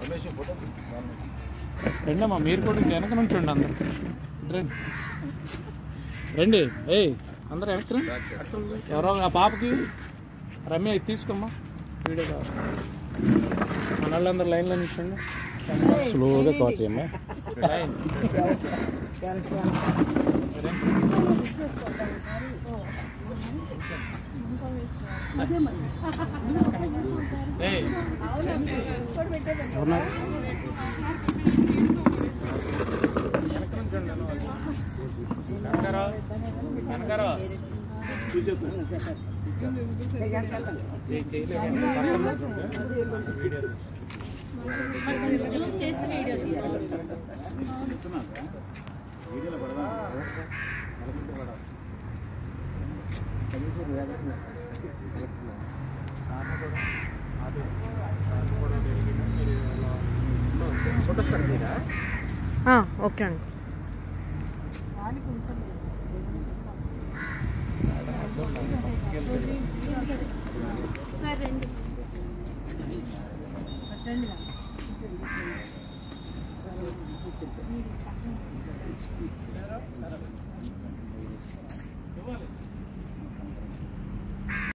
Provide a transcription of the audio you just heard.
రండి అమ్మా, మీరు కూడా వెనక నుంచి రండి, అందరు రండి రండి. ఏయ్ అందరు వెనక్కి రండి. ఎవరో ఆ పాపకి రమ్య ఇది తీసుకోమ్మా, వీడియో కావాలి. మన వాళ్ళందరూ లైన్లో నిల్చోండి. స్లోగా తోటమ్మా. చేసి వీడియో ఓకే అండి. సార్ రండి. రండి.